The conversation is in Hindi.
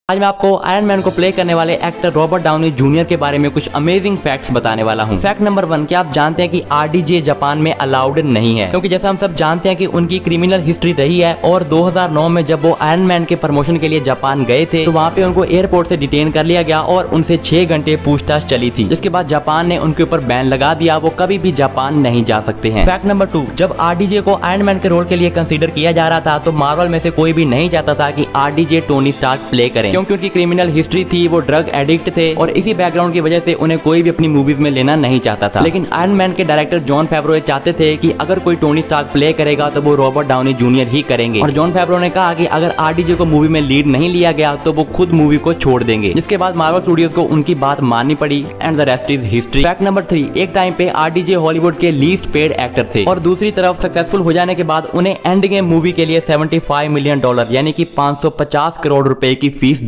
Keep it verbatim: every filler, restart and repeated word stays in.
आज मैं आपको आयरन मैन को प्ले करने वाले एक्टर रॉबर्ट डाउनी जूनियर के बारे में कुछ अमेजिंग फैक्ट्स बताने वाला हूं। फैक्ट नंबर वन, क्या आप जानते हैं कि आरडीजे जापान में अलाउड नहीं है, क्योंकि जैसा हम सब जानते हैं कि उनकी क्रिमिनल हिस्ट्री रही है और दो हज़ार नौ में जब वो आयरन मैन के प्रमोशन के लिए जापान गए थे तो वहाँ पे उनको एयरपोर्ट से डिटेन कर लिया गया और उनसे छह घंटे पूछताछ चली थी, जिसके बाद जापान ने उनके ऊपर बैन लगा दिया, वो कभी भी जापान नहीं जा सकते हैं। फैक्ट नंबर टू, जब आरडीजे को आयरन मैन के रोल के लिए कंसीडर किया जा रहा था तो मार्वल में से कोई भी नहीं चाहता था कि आरडीजे टोनी स्टार्क प्ले करें, क्योंकि उनकी क्रिमिनल हिस्ट्री थी, वो ड्रग एडिक्ट थे और इसी बैकग्राउंड की वजह से उन्हें कोई भी अपनी मूवीज में लेना नहीं चाहता था। लेकिन आयरन मैन के डायरेक्टर जॉन फेवरो चाहते थे कि अगर कोई टोनी स्टार्क प्ले करेगा तो वो रॉबर्ट डाउनी जूनियर ही करेंगे, और जॉन फेवरो ने कहा कि अगर आरडीजे को मूवी में लीड नहीं लिया गया तो वो खुद मूवी को छोड़ देंगे, जिसके बाद मार्वल स्टूडियोज को उनकी बात माननी पड़ी and the rest is history. Fact number three, एक टाइम पे आरडीजे हॉलीवुड के लीस्ट पेड एक्टर थे और दूसरी तरफ सक्सेसफुल हो जाने के बाद उन्हें एंड गेम मूवी के लिए पचहत्तर मिलियन डॉलर यानी कि पाँच सौ पचास करोड़ रुपए की फीस